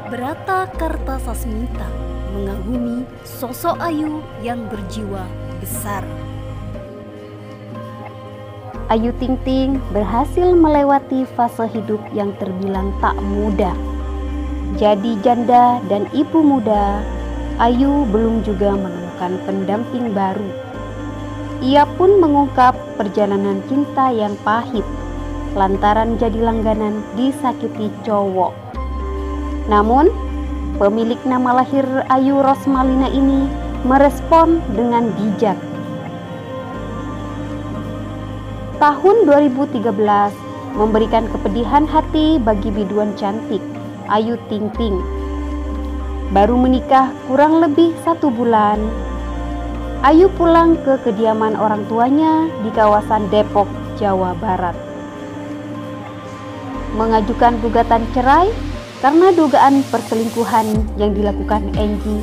Brata Kartasasmita mengagumi sosok Ayu yang berjiwa besar. Ayu Ting Ting berhasil melewati fase hidup yang terbilang tak mudah. Jadi janda dan ibu muda, Ayu belum juga menemukan pendamping baru. Ia pun mengungkap perjalanan cinta yang pahit lantaran jadi langganan disakiti cowok. Namun, pemilik nama lahir Ayu Rosmalina ini merespon dengan bijak. Tahun 2013 memberikan kepedihan hati bagi biduan cantik Ayu Ting Ting. Baru menikah kurang lebih 1 bulan, Ayu pulang ke kediaman orang tuanya di kawasan Depok, Jawa Barat. Mengajukan gugatan cerai karena dugaan perselingkuhan yang dilakukan Angie.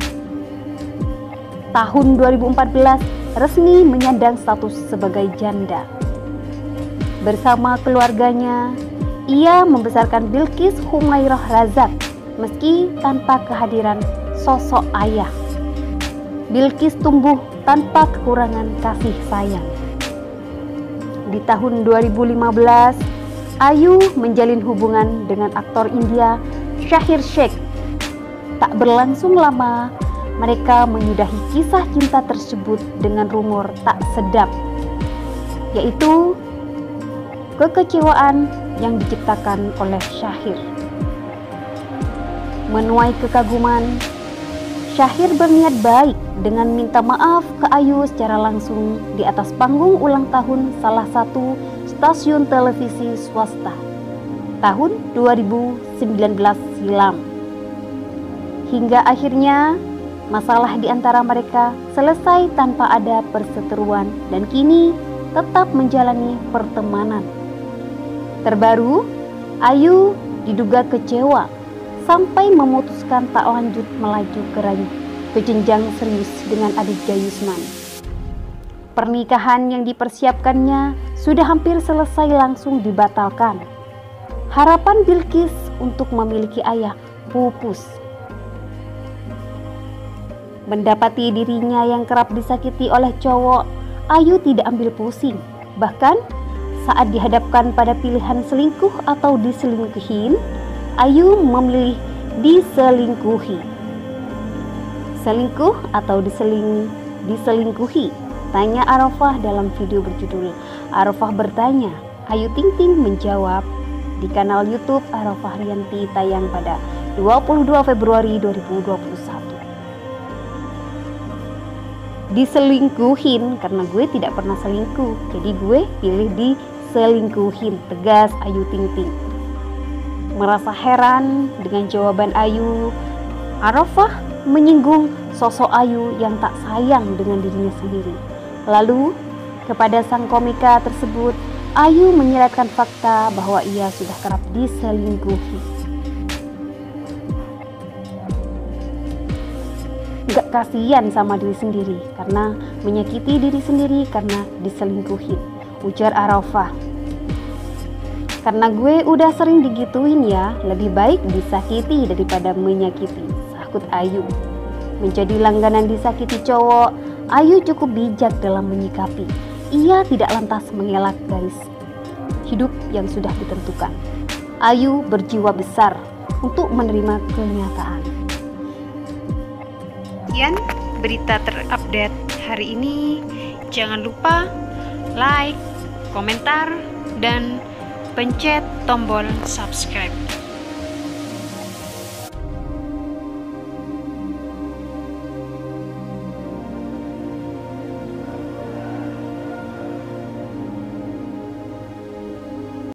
Tahun 2014 resmi menyandang status sebagai janda. Bersama keluarganya, ia membesarkan Bilqis Humairah Razak meski tanpa kehadiran sosok ayah. Bilqis tumbuh tanpa kekurangan kasih sayang. Di tahun 2015, Ayu menjalin hubungan dengan aktor India Shahir Sheikh. Tak berlangsung lama, mereka menyudahi kisah cinta tersebut dengan rumor tak sedap, yaitu kekecewaan yang diciptakan oleh Shahir. Menuai kekaguman, Shahir berniat baik dengan minta maaf ke Ayu secara langsung di atas panggung ulang tahun salah satu stasiun televisi swasta tahun 2019 silam. Hingga akhirnya masalah di antara mereka selesai tanpa ada perseteruan dan kini tetap menjalani pertemanan. Terbaru, Ayu diduga kecewa sampai memutuskan tak lanjut melaju ke jenjang serius dengan Aditya Yusman. Pernikahan yang dipersiapkannya sudah hampir selesai langsung dibatalkan. Harapan Bilqis untuk memiliki ayah pupus. Mendapati dirinya yang kerap disakiti oleh cowok, Ayu tidak ambil pusing. Bahkan saat dihadapkan pada pilihan selingkuh atau diselingkuhin, Ayu memilih diselingkuhi. Selingkuh atau diselingkuhi? Tanya Arafah dalam video berjudul Arafah Bertanya. Ayu Ting Ting menjawab di kanal YouTube Arafah Rianti tayang pada 22 Februari 2021. Diselingkuhin karena gue tidak pernah selingkuh, jadi gue pilih diselingkuhin, tegas Ayu Ting Ting. Merasa heran dengan jawaban Ayu, Arafah menyinggung sosok Ayu yang tak sayang dengan dirinya sendiri. Lalu, kepada sang komika tersebut, Ayu menyiratkan fakta bahwa ia sudah kerap diselingkuhi. Gak kasihan sama diri sendiri karena menyakiti diri sendiri karena diselingkuhin, ujar Arafah. Karena gue udah sering digituin ya, lebih baik disakiti daripada menyakiti, sahut Ayu. Menjadi langganan disakiti cowok, Ayu cukup bijak dalam menyikapi. Ia tidak lantas mengelak garis hidup yang sudah ditentukan. Ayu berjiwa besar untuk menerima kenyataan. Sekian berita terupdate hari ini. Jangan lupa like, komentar, dan pencet tombol subscribe.